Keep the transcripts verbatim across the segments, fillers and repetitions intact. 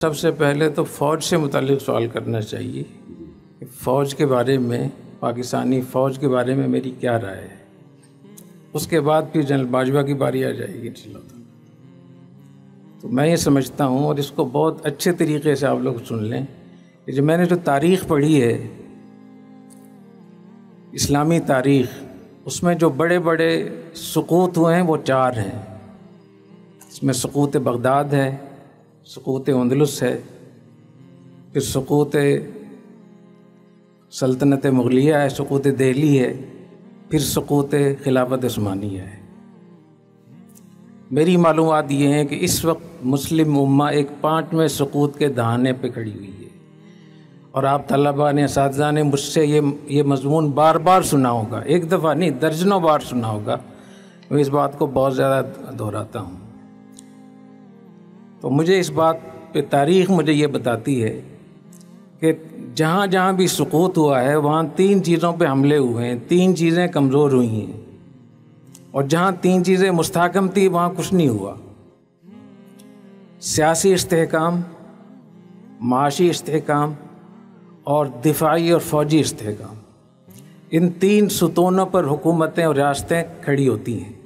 سب سے پہلے تو فوج سے متعلق سوال کرنا چاہیے کہ فوج کے بارے میں، پاکستانی فوج کے بارے میں میری کیا رائے ہے۔ اس کے بعد پھر جنرل باجوہ کی باری آ جائے گی انشاءاللہ۔ تو میں یہ سمجھتا ہوں، اور اس کو بہت اچھے طریقے سے آپ لوگ سن لیں، کہ جو میں نے جو تاریخ پڑھی ہے، اسلامی تاریخ، اس میں جو بڑے بڑے سقوط ہوئے ہیں وہ چار ہیں۔ اس میں سقوط بغداد ہے، سقوط اندلس ہے، پھر سقوط سلطنت مغلیہ ہے، سقوط دہلی ہے، پھر سقوط خلافت عثمانیہ ہے۔ میری معلومات یہ ہیں کہ اس وقت مسلم امہ ایک پانچویں سقوط کے دہانے پہ کھڑی ہوئی ہے، اور آپ طلباء نے، اساتذہ نے مجھ سے یہ یہ مضمون بار بار سنا ہوگا، ایک دفعہ نہیں درجنوں بار سنا ہوگا۔ میں اس بات کو بہت زیادہ دہراتا ہوں۔ تو مجھے اس بات پہ تاریخ مجھے یہ بتاتی ہے کہ جہاں جہاں بھی سقوط ہوا ہے وہاں تین چیزوں پہ حملے ہوئے ہیں، تین چیزیں کمزور ہوئی ہیں، اور جہاں تین چیزیں مستحکم تھی وہاں کچھ نہیں ہوا۔ سیاسی استحکام، معاشی استحکام، اور دفاعی اور فوجی استحکام، ان تین ستونوں پر حکومتیں اور ریاستیں کھڑی ہوتی ہیں۔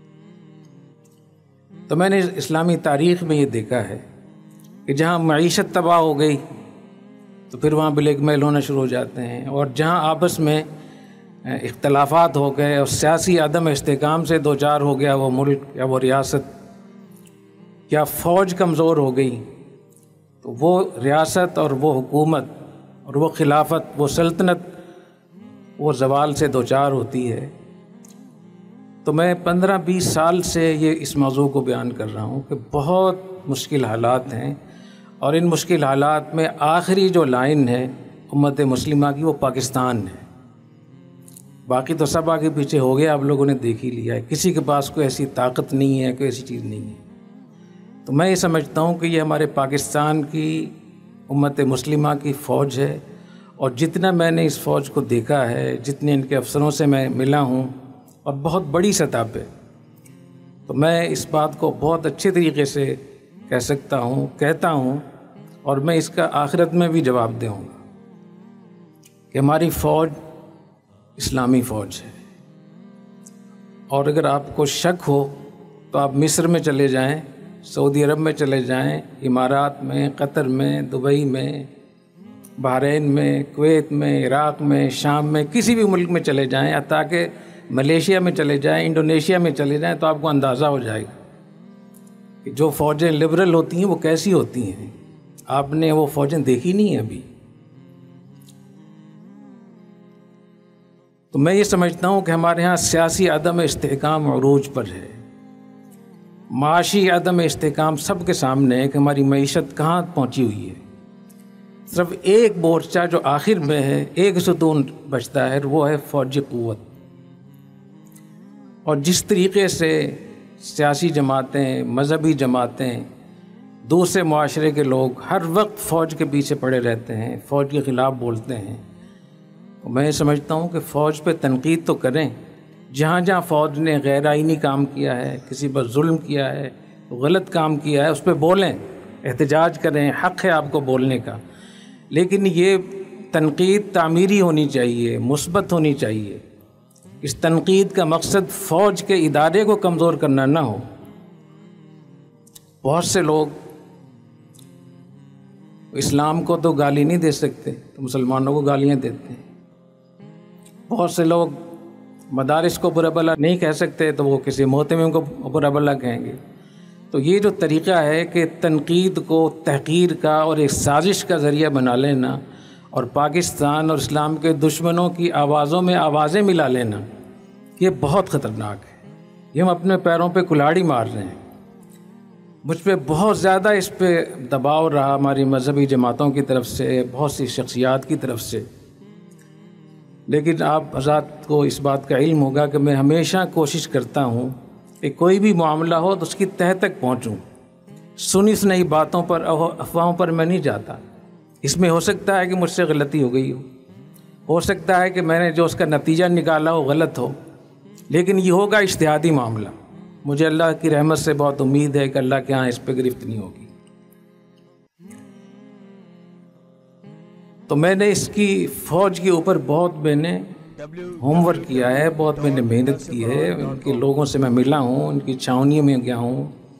تو میں نے اسلامی تاریخ میں یہ دیکھا ہے کہ جہاں معیشت تباہ ہو گئی تو پھر وہاں بلیک میل ہونا شروع ہو جاتے ہیں، اور جہاں آپس میں اختلافات ہو گئے اور سیاسی عدم استحکام سے دو چار ہو گیا وہ ملک یا وہ ریاست، یا فوج کمزور ہو گئی، تو وہ ریاست اور وہ حکومت اور وہ خلافت، وہ سلطنت، وہ زوال سے دو چار ہوتی ہے۔ تو میں پندرہ بیس سال سے یہ اس موضوع کو بیان کر رہا ہوں کہ بہت مشکل حالات ہیں، اور ان مشکل حالات میں آخری جو لائن ہے امت مسلمہ کی وہ پاکستان ہے۔ باقی تو سب آگے پیچھے ہو گیا، آپ لوگوں نے دیکھ ہی لیا ہے، کسی کے پاس کوئی ایسی طاقت نہیں ہے، کوئی ایسی چیز نہیں ہے۔ تو میں یہ سمجھتا ہوں کہ یہ ہمارے پاکستان کی امت مسلمہ کی فوج ہے، اور جتنا میں نے اس فوج کو دیکھا ہے، جتنے ان کے افسروں سے میں ملا ہوں، اور بہت بڑی سطح پہ، تو میں اس بات کو بہت اچھے طریقے سے کہہ سکتا ہوں، کہتا ہوں، اور میں اس کا آخرت میں بھی جواب دوں گا کہ ہماری فوج اسلامی فوج ہے۔ اور اگر آپ کو شک ہو تو آپ مصر میں چلے جائیں، سعودی عرب میں چلے جائیں، امارات میں، قطر میں، دبئی میں، بحرین میں، کویت میں، عراق میں، شام میں، کسی بھی ملک میں چلے جائیں، حتیٰ کہ ملیشیا میں چلے جائیں، انڈونیشیا میں چلے جائیں، تو آپ کو اندازہ ہو جائے گا کہ جو فوجیں لبرل ہوتی ہیں وہ کیسی ہوتی ہیں۔ آپ نے وہ فوجیں دیکھی نہیں ہیں ابھی۔ تو میں یہ سمجھتا ہوں کہ ہمارے ہاں سیاسی عدم استحکام عروج پر ہے، معاشی عدم استحکام سب کے سامنے ہے کہ ہماری معیشت کہاں پہنچی ہوئی ہے۔ صرف ایک مورچہ جو آخر میں ہے، ایک ستون بچتا ہے، وہ ہے فوجی قوت۔ اور جس طریقے سے سیاسی جماعتیں، مذہبی جماعتیں، دوسرے معاشرے کے لوگ ہر وقت فوج کے پیچھے پڑے رہتے ہیں، فوج کے خلاف بولتے ہیں، تو میں سمجھتا ہوں کہ فوج پہ تنقید تو کریں، جہاں جہاں فوج نے غیر آئینی کام کیا ہے، کسی پر ظلم کیا ہے، غلط کام کیا ہے، اس پہ بولیں، احتجاج کریں، حق ہے آپ کو بولنے کا، لیکن یہ تنقید تعمیری ہونی چاہیے، مثبت ہونی چاہیے۔ اس تنقید کا مقصد فوج کے ادارے کو کمزور کرنا نہ ہو۔ بہت سے لوگ اسلام کو تو گالی نہیں دے سکتے تو مسلمانوں کو گالیاں دیتے ہیں، بہت سے لوگ مدارس کو برا بھلا نہیں کہہ سکتے تو وہ کسی محتمم کو برا بھلا کہیں گے۔ تو یہ جو طریقہ ہے کہ تنقید کو تحقیر کا اور ایک سازش کا ذریعہ بنا لینا، اور پاکستان اور اسلام کے دشمنوں کی آوازوں میں آوازیں ملا لینا، یہ بہت خطرناک ہے۔ یہ ہم اپنے پیروں پہ کلاڑی مار رہے ہیں۔ مجھ پہ بہت زیادہ اس پہ دباؤ رہا ہماری مذہبی جماعتوں کی طرف سے، بہت سی شخصیات کی طرف سے، لیکن آپ حضرات کو اس بات کا علم ہوگا کہ میں ہمیشہ کوشش کرتا ہوں کہ کوئی بھی معاملہ ہو تو اس کی تہہ تک پہنچوں، سنی سنائی باتوں پر، افواہوں پر میں نہیں جاتا۔ اس میں ہو سکتا ہے کہ مجھ سے غلطی ہو گئی ہو ہو سکتا ہے کہ میں نے جو اس کا نتیجہ نکالا ہو غلط ہو، لیکن یہ ہوگا اجتہادی معاملہ۔ مجھے اللہ کی رحمت سے بہت امید ہے کہ اللہ کے ہاں اس پہ گرفت نہیں ہوگی۔ تو میں نے اس کی فوج کے اوپر بہت میں نے ہوم ورک کیا ہے، بہت میں نے محنت کی ہے، ان کے لوگوں سے میں ملا ہوں، ان کی چھاونیوں میں گیا ہوں،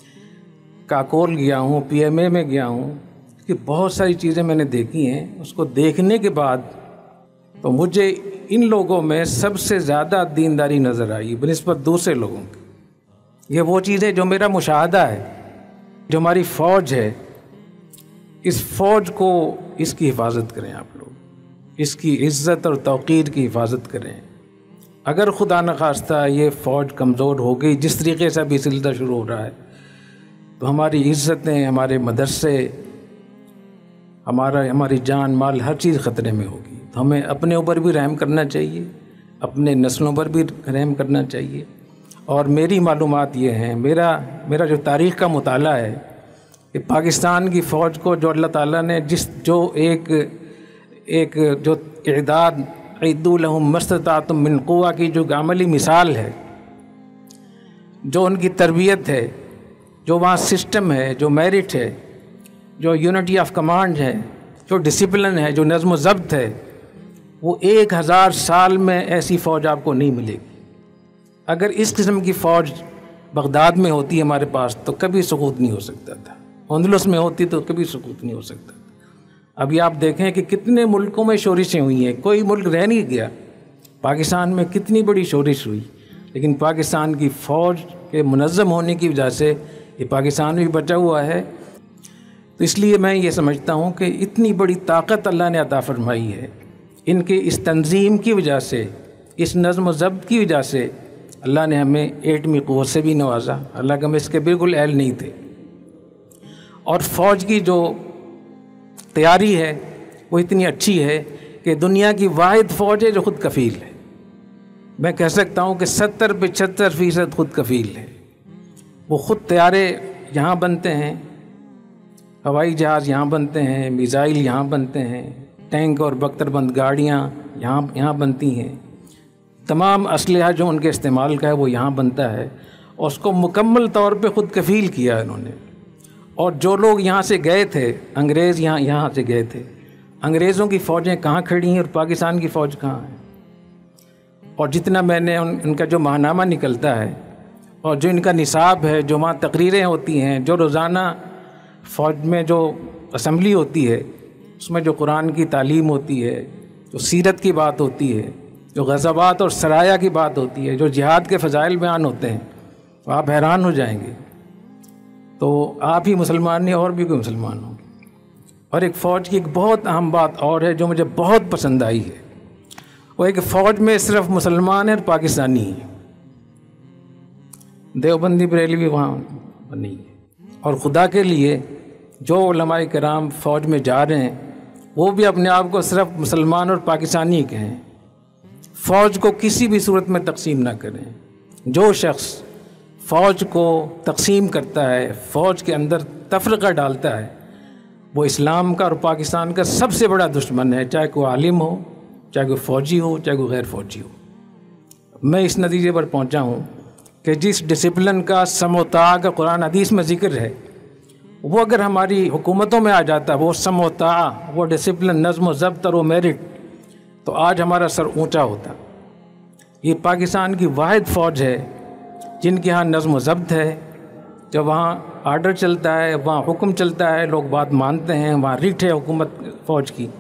کاکول گیا ہوں، پی ایم اے میں گیا ہوں، کہ بہت ساری چیزیں میں نے دیکھی ہیں۔ اس کو دیکھنے کے بعد تو مجھے ان لوگوں میں سب سے زیادہ دینداری نظر آئی بنسبت دوسرے لوگوں کی۔ یہ وہ چیزیں جو میرا مشاہدہ ہے، جو ہماری فوج ہے، اس فوج کو اس کی حفاظت کریں آپ لوگ، اس کی عزت اور توقیر کی حفاظت کریں۔ اگر خدا نخواستہ یہ فوج کمزور ہو گئی، جس طریقے سے ابھی سلسلہ شروع ہو رہا ہے، تو ہماری عزتیں، ہمارے مدرسے، ہمارا ہماری جان مال ہر چیز خطرے میں ہوگی۔ تو ہمیں اپنے اوپر بھی رحم کرنا چاہیے، اپنے نسلوں پر بھی رحم کرنا چاہیے۔ اور میری معلومات یہ ہیں، میرا میرا جو تاریخ کا مطالعہ ہے کہ پاکستان کی فوج کو جو اللہ تعالیٰ نے جس جو ایک ایک جو اعداد اعدوا لہم ما استطعتم من قوہ کی جو عملی مثال ہے، جو ان کی تربیت ہے، جو وہاں سسٹم ہے، جو میرٹ ہے، جو یونٹی آف کمانڈ ہے، جو ڈسپلن ہے، جو نظم و ضبط ہے، وہ ایک ہزار سال میں ایسی فوج آپ کو نہیں ملے گی۔ اگر اس قسم کی فوج بغداد میں ہوتی ہمارے پاس تو کبھی سقوط نہیں ہو سکتا تھا، اندلس میں ہوتی تو کبھی سقوط نہیں ہو سکتا تھا۔ ابھی آپ دیکھیں کہ کتنے ملکوں میں شورشیں ہوئی ہیں، کوئی ملک رہ نہیں گیا۔ پاکستان میں کتنی بڑی شورش ہوئی، لیکن پاکستان کی فوج کے منظم ہونے کی وجہ سے یہ پاکستان بھی بچا ہوا ہے۔ تو اس لیے میں یہ سمجھتا ہوں کہ اتنی بڑی طاقت اللہ نے عطا فرمائی ہے، ان کے اس تنظیم کی وجہ سے، اس نظم و ضبط کی وجہ سے اللہ نے ہمیں ایٹمی قوت سے بھی نوازا، اللہ کہ ہم اس کے بالکل اہل نہیں تھے۔ اور فوج کی جو تیاری ہے وہ اتنی اچھی ہے کہ دنیا کی واحد فوج ہے جو خود کفیل ہے۔ میں کہہ سکتا ہوں کہ ستر پچہتر فیصد خود کفیل ہے۔ وہ خود طیارے یہاں بنتے ہیں، ہوائی جہاز یہاں بنتے ہیں، میزائل یہاں بنتے ہیں، ٹینک اور بختر بند گاڑیاں یہاں یہاں بنتی ہیں، تمام اسلحہ جو ان کے استعمال کا ہے وہ یہاں بنتا ہے، اور اس کو مکمل طور پہ خود کفیل کیا انہوں نے۔ اور جو لوگ یہاں سے گئے تھے، انگریز یہاں یہاں سے گئے تھے، انگریزوں کی فوجیں کہاں کھڑی ہیں اور پاکستان کی فوج کہاں ہے؟ اور جتنا میں نے ان ان کا جو ماہنامہ نکلتا ہے اور جو ان کا نصاب ہے، جو وہاں تقریریں ہوتی ہیں، جو روزانہ فوج میں جو اسمبلی ہوتی ہے اس میں جو قرآن کی تعلیم ہوتی ہے، جو سیرت کی بات ہوتی ہے، جو غزوات اور سرایا کی بات ہوتی ہے، جو جہاد کے فضائل بیان ہوتے ہیں، تو آپ حیران ہو جائیں گے۔ تو آپ ہی مسلمان نہیں اور بھی کوئی مسلمان ہوں گے۔ اور ایک فوج کی ایک بہت اہم بات اور ہے جو مجھے بہت پسند آئی ہے، وہ ایک فوج میں صرف مسلمان ہیں اور پاکستانی ہیں، دیوبندی بریلوی وہاں نہیں ہے۔ اور خدا کے لیے جو علماء کرام فوج میں جا رہے ہیں وہ بھی اپنے آپ کو صرف مسلمان اور پاکستانی کہیں، فوج کو کسی بھی صورت میں تقسیم نہ کریں۔ جو شخص فوج کو تقسیم کرتا ہے، فوج کے اندر تفرقہ ڈالتا ہے، وہ اسلام کا اور پاکستان کا سب سے بڑا دشمن ہے، چاہے کوئی عالم ہو، چاہے کوئی فوجی ہو، چاہے کوئی غیر فوجی ہو۔ میں اس نتیجے پر پہنچا ہوں کہ جس ڈسپلن کا سم و طاع کا قرآن حدیث میں ذکر ہے، وہ اگر ہماری حکومتوں میں آ جاتا، وہ سم و طاع، وہ ڈسپلن، نظم و ضبط اور وہ میرٹ، تو آج ہمارا سر اونچا ہوتا۔ یہ پاکستان کی واحد فوج ہے جن کے ہاں نظم و ضبط ہے، جب وہاں آرڈر چلتا ہے، وہاں حکم چلتا ہے، لوگ بات مانتے ہیں، وہاں ریٹ ہے حکومت فوج کی۔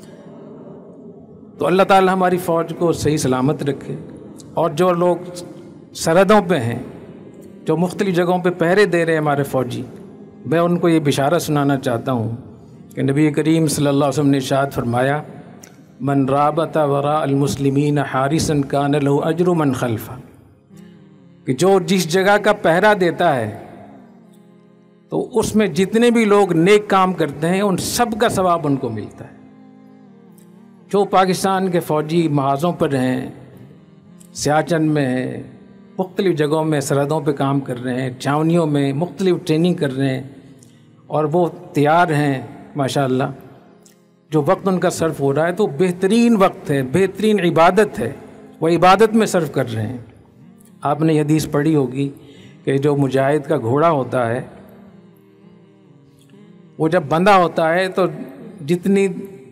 تو اللہ تعالی ہماری فوج کو صحیح سلامت رکھے۔ اور جو لوگ سرحدوں پہ ہیں، جو مختلف جگہوں پہ پہرے دے رہے ہیں ہمارے فوجی، میں ان کو یہ بشارت سنانا چاہتا ہوں کہ نبی کریم صلی اللہ علیہ وسلم نے ارشاد فرمایا، من رابط وراء المسلمین حارسا کان لہ اجر من خلفہ، کہ جو جس جگہ کا پہرا دیتا ہے تو اس میں جتنے بھی لوگ نیک کام کرتے ہیں ان سب کا ثواب ان کو ملتا ہے۔ جو پاکستان کے فوجی محاذوں پر ہیں، سیاچن میں ہیں، مختلف جگہوں میں سرحدوں پہ کام کر رہے ہیں، چھاونیوں میں مختلف ٹریننگ کر رہے ہیں، اور وہ تیار ہیں ماشاءاللہ، جو وقت ان کا صرف ہو رہا ہے تو بہترین وقت ہے، بہترین عبادت ہے، وہ عبادت میں صرف کر رہے ہیں۔ آپ نے یہ حدیث پڑھی ہوگی کہ جو مجاہد کا گھوڑا ہوتا ہے وہ جب بندھا ہوتا ہے تو جتنی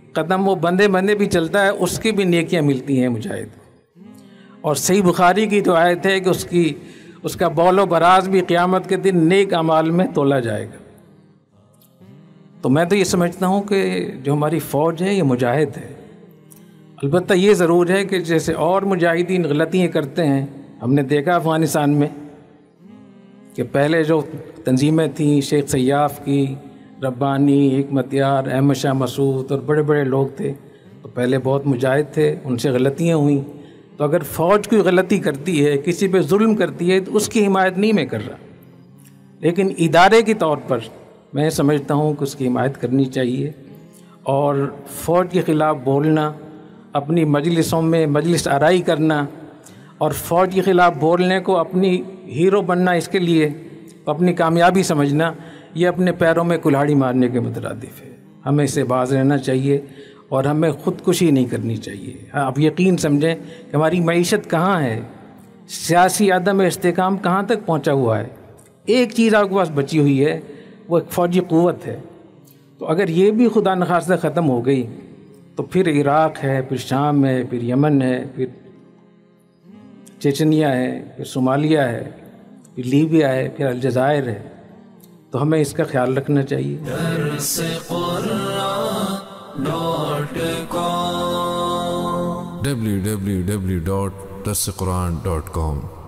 قدم وہ بندے بندے بھی چلتا ہے اس کی بھی نیکیاں ملتی ہیں مجاہد کو. اور صحیح بخاری کی تو آیت ہے کہ اس کی اس کا بول و براز بھی قیامت کے دن نیک اعمال میں تولا جائے گا. تو میں تو یہ سمجھتا ہوں کہ جو ہماری فوج ہے یہ مجاہد ہے. البتہ یہ ضرور ہے کہ جیسے اور مجاہدین غلطیاں کرتے ہیں، ہم نے دیکھا افغانستان میں کہ پہلے جو تنظیمیں تھیں، شیخ سیاف کی، ربانی، حکمت یار، احمد شاہ مسعود اور بڑے بڑے لوگ تھے، تو پہلے بہت مجاہد تھے، ان سے غلطیاں ہوئیں. تو اگر فوج کوئی غلطی کرتی ہے، کسی پہ ظلم کرتی ہے، تو اس کی حمایت نہیں میں کر رہا، لیکن ادارے کے طور پر میں سمجھتا ہوں کہ اس کی حمایت کرنی چاہیے. اور فوج کے خلاف بولنا، اپنی مجلسوں میں مجلس آرائی کرنا اور فوج کے خلاف بولنے کو اپنی ہیرو بننا، اس کے لیے اپنی کامیابی سمجھنا، یہ اپنے پیروں میں کلہاڑی مارنے کے مترادف ہے. ہمیں اس سے باز رہنا چاہیے اور ہمیں خودکشی نہیں کرنی چاہیے. آپ یقین سمجھیں کہ ہماری معیشت کہاں ہے، سیاسی عدم استحکام کہاں تک پہنچا ہوا ہے. ایک چیز آپ کے پاس بچی ہوئی ہے، وہ ایک فوجی قوت ہے. تو اگر یہ بھی خدا نخواستہ ختم ہو گئی تو پھر عراق ہے، پھر شام ہے، پھر یمن ہے، پھر چیچنیا ہے، پھر صومالیہ ہے، پھر لیبیا ہے، پھر الجزائر ہے. تو ہمیں اس کا خیال رکھنا چاہیے. Dars Quran dot com W W W dot Dars Quran dot کام